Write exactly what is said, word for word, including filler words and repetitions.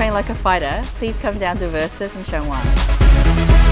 train like a fighter, please come down to Versus in Sheung.